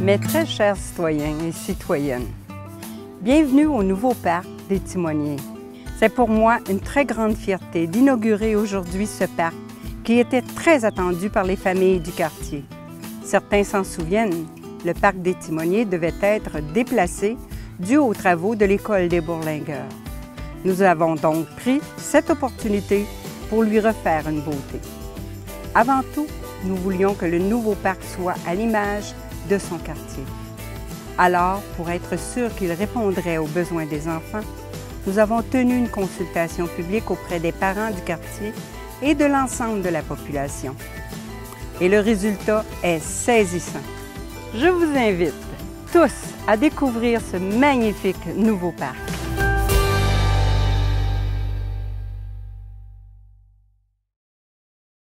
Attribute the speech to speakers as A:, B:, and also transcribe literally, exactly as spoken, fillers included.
A: Mes très chers citoyens et citoyennes, bienvenue au nouveau parc des Timoniers. C'est pour moi une très grande fierté d'inaugurer aujourd'hui ce parc qui était très attendu par les familles du quartier. Certains s'en souviennent, le parc des Timoniers devait être déplacé dû aux travaux de l'école des Bourlingueurs. Nous avons donc pris cette opportunité pour lui refaire une beauté. Avant tout, nous voulions que le nouveau parc soit à l'image de son quartier. Alors, pour être sûr qu'il répondrait aux besoins des enfants, nous avons tenu une consultation publique auprès des parents du quartier et de l'ensemble de la population. Et le résultat est saisissant. Je vous invite tous à découvrir ce magnifique nouveau parc.